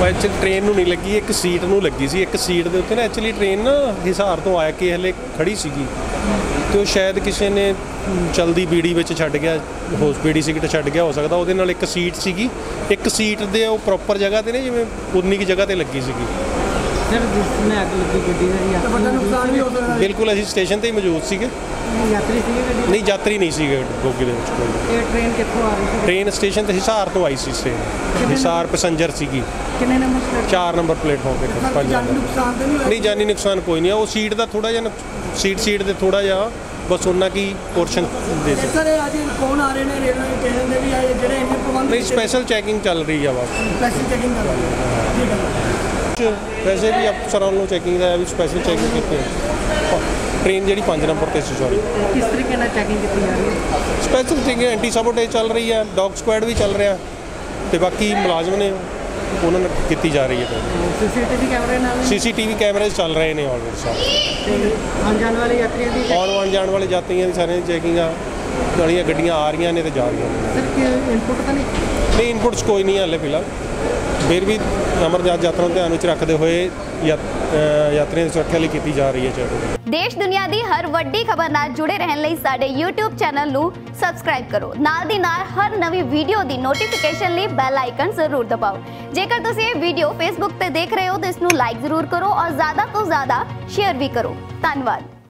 Actually train ਨੂੰ ਨਹੀਂ ਲੱਗੀ, ਇੱਕ ਸੀਟ ਨੂੰ ਲੱਗੀ ਸੀ। ਇੱਕ ਸੀਟ ਦੇ ਉੱਤੇ ਨਾ ਐਕਚੁਅਲੀ ट्रेन ਨਾ ਹਿਸਾਰ ਤੋਂ ਆ ਕੇ ਹਲੇ ਖੜੀ ਸੀਗੀ ਤੇ ਉਹ ਸ਼ਾਇਦ ਕਿਸੇ ਨੇ ਚਲਦੀ ਬੀੜੀ ਵਿੱਚ ਛੱਡ ਗਿਆ, ਬੀੜੀ ਸਿਗਰਟ ਛੱਡ ਗਿਆ ਹੋ ਸਕਦਾ। ਉਹਦੇ ਨਾਲ ਇੱਕ ਸੀਟ ਸੀਗੀ, ਇੱਕ ਸੀਟ ਦੇ ਉਹ ਪ੍ਰੋਪਰ ਜਗ੍ਹਾ ਤੇ ਨੇ ਜਿਵੇਂ ਉਨੀ ਕੀ ਜਗ੍ਹਾ ਤੇ ਲੱਗੀ ਸੀਗੀ। सर जिसमें आग लगी गड्डी में तो बड़ा नुकसान भी हो सकता है। बिल्कुल ਅਸੀਂ ਸਟੇਸ਼ਨ ਤੇ ਹੀ ਮੌਜੂਦ ਸੀਗੇ। यात्री ਸੀਗੇ ਗੱਡੀ? ਨਹੀਂ ਯਾਤਰੀ ਨਹੀਂ ਸੀਗੇ ਬੋਗੀ ਦੇ ਵਿੱਚ ਕੋਈ। ਇਹ ਟ੍ਰੇਨ ਕਿੱਥੋਂ ਆ ਰਹੀ ਸੀ? ਟ੍ਰੇਨ ਸਟੇਸ਼ਨ ਤੇ ਹਿਸਾਰ ਤੋਂ ਆਈ ਸੀ। ਹਿਸਾਰ ਪੈਸੰਜਰ ਸੀਗੀ। ਕਿੰਨੇ ਨੰਬਰ? 4 ਨੰਬਰ ਪਲੇਟਫਾਰਮ ਤੇ 5 ਨੁਕਸਾਨ ਤਾਂ ਨਹੀਂ ਹੋਇਆ? ਨਹੀਂ ਜਾਨੀ ਨੁਕਸਾਨ ਕੋਈ ਨਹੀਂ ਆ। ਉਹ ਸੀਟ ਦਾ ਥੋੜਾ ਜਿਹਾ ਸੀਟ ਦੇ ਥੋੜਾ ਜਿਹਾ ਬਸ ਉਹਨਾਂ ਕੀ ਪੋਰਸ਼ਨ ਦੇ ਸੀ। ਸਰ ਅੱਜ ਕੌਣ ਆ ਰਹੇ ਨੇ ਰੇਲਵੇ ਸਟੇਸ਼ਨ ਦੇ ਵੀ ਜਿਹੜੇ ਇੰਨੇ ਪ੍ਰਬੰਧ? ਨਹੀਂ ਸਪੈਸ਼ਲ ਚੈਕਿੰਗ ਚੱਲ ਰਹੀ ਆ ਵਾ। ਸਪੈਸ਼ਲ ਚੈਕਿੰਗ ਕਰ ਰਹੀ ਹੈ। ਵੈਸੇ ਵੀ ਅਫਸਰਾਂ ਨੂੰ ਚੈਕਿੰਗ ਦਾ ਵੀ ਸਪੈਸ਼ਲ ਚੈਕਿੰਗ ਕੀਤੀ ਹੈ। ट्रेन जी 5 नंबर पर सॉरी किस तरीके ਨਾਲ ਚੈਕਿੰਗ ਕੀਤੀ ਜਾ ਰਹੀ ਹੈ? स्पैशल चैकिंग एंटी सबोटेज चल रही है, डॉग स्क्वाड भी चल रहा तो बाकी मुलाजम ने उन्होंने की जा रही है। सीसीटीवी कैमरे ਨਾਲ सीसीटीवी कैमरे चल रहे हैं ऑलरेडी सारे। आने जाने वाले यात्रियों की आने जाने वाले यात्रियों की सारी चैकिंग वाली गड्डियाँ आ रही ने तो जा रही हैं। सर इनपुट तो नहीं इनपुट्स कोई नहीं हाले फिलहाल। फिर भी अमरनाथ यात्रा ध्यान में रखते हुए यात्रियों की सुरक्षा ਲਈ ਕੀਤੀ ਜਾ ਰਹੀ ਹੈ ਚੈਕਿੰग। देश दुनिया की हर वड्डी खबर नाल जुड़े रहने ਲਈ ਸਾਡੇ YouTube चैनल ਨੂੰ सब्सक्राइब करो। नाल दी नाल हर नवी वीडियो ਦੀ नोटिफिकेशन ਲਈ बेल आइकन जरूर दबाओ। जेकर ਤੁਸੀਂ ਇਹ ਵੀਡੀਓ Facebook ਤੇ ਦੇਖ ਰਹੇ ਹੋ ਤਾਂ ਇਸ ਨੂੰ ਲਾਈਕ ਜ਼ਰੂਰ ਕਰੋ और ज़्यादा तो ज़्यादा शेयर भी करो। धन्यवाद।